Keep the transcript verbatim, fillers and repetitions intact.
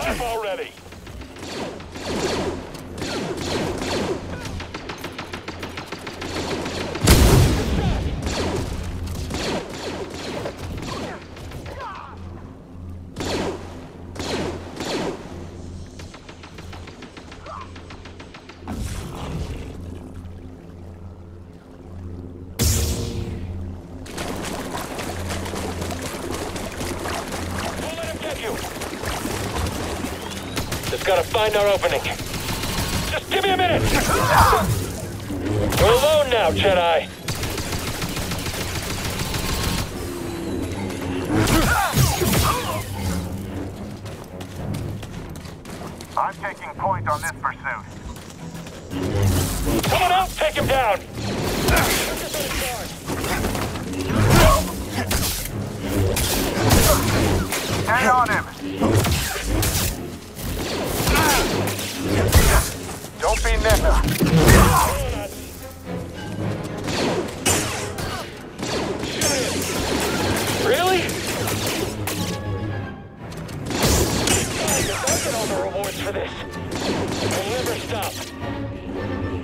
Enough already. Just gotta find our opening. Just give me a minute! We're alone now, Jedi. I'm taking point on this pursuit. Someone else take him down! Stay on him! Don't be nimble. Really? Guys, if I get all the rewards for this, I'll never stop.